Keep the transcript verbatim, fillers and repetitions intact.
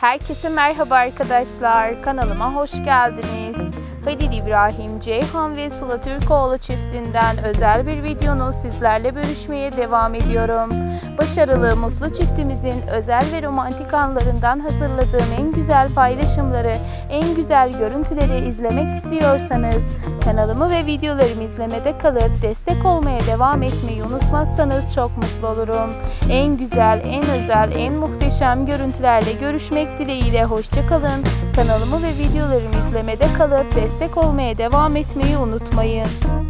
Herkese merhaba arkadaşlar, kanalıma hoş geldiniz. Halil İbrahim Ceyhan ve Sıla Türkoğlu çiftinden özel bir videonu sizlerle bölüşmeye devam ediyorum. Başarılı, mutlu çiftimizin özel ve romantik anlarından hazırladığım en güzel paylaşımları, en güzel görüntüleri izlemek istiyorsanız kanalımı ve videolarımı izlemede kalıp destek olmaya devam etmeyi unutmazsanız çok mutlu olurum. En güzel, en özel, en muhteşem görüntülerle görüşmek dileğiyle hoşça kalın. Kanalımı ve videolarımı izlemede kalıp destek olmaya devam etmeyi unutmayın.